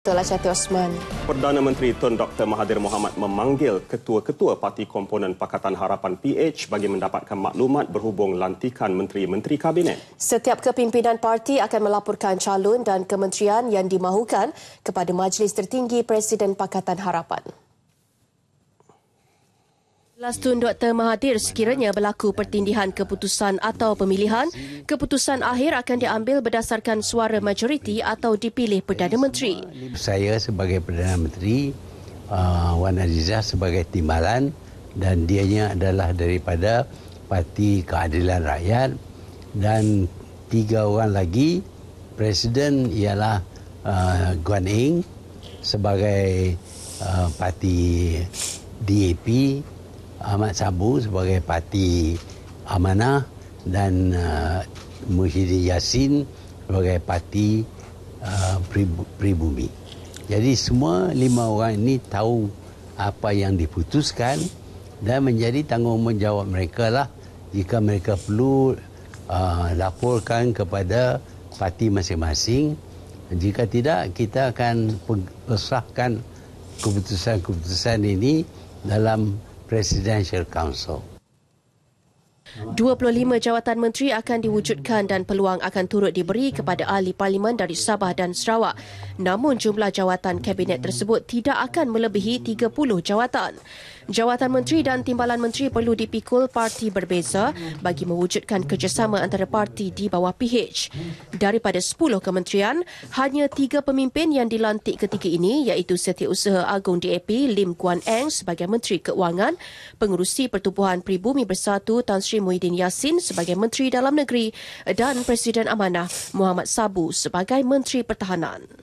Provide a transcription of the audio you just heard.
Dr. Lachati Osman. Perdana Menteri Tun Dr. Mahathir Mohamad memanggil ketua-ketua parti komponen Pakatan Harapan PH bagi mendapatkan maklumat berhubung lantikan menteri-menteri kabinet. Setiap kepimpinan parti akan melaporkan calon dan kementerian yang dimahukan kepada Majlis Tertinggi Presiden Pakatan Harapan. Tun Dr. Mahathir sekiranya berlaku pertindihan keputusan atau pemilihan, keputusan akhir akan diambil berdasarkan suara majoriti atau dipilih Perdana Menteri. Saya sebagai Perdana Menteri, Wan Azizah sebagai timbalan dan dianya adalah daripada Parti Keadilan Rakyat dan 3 orang lagi, Presiden ialah Guan Eng sebagai Parti DAP, Ahmad Sabu sebagai Parti Amanah dan Muhyiddin Yassin sebagai Parti Pribumi. Jadi semua 5 orang ini tahu apa yang diputuskan dan menjadi tanggungjawab mereka lah jika mereka perlu laporkan kepada parti masing-masing. Jika tidak, kita akan persahkan keputusan-keputusan ini dalam Presidential Council. 25 jawatan menteri akan diwujudkan dan peluang akan turut diberi kepada ahli parlimen dari Sabah dan Sarawak. Namun jumlah jawatan kabinet tersebut tidak akan melebihi 30 jawatan. Jawatan menteri dan timbalan menteri perlu dipikul parti berbeza bagi mewujudkan kerjasama antara parti di bawah PH. Daripada 10 kementerian, hanya 3 pemimpin yang dilantik ketika ini iaitu Setiausaha Agung DAP Lim Guan Eng sebagai Menteri Keuangan, Pengerusi Pertubuhan Pribumi Bersatu Tan Sri Muhyiddin Yassin sebagai Menteri Dalam Negeri dan Presiden Amanah Muhammad Sabu sebagai Menteri Pertahanan.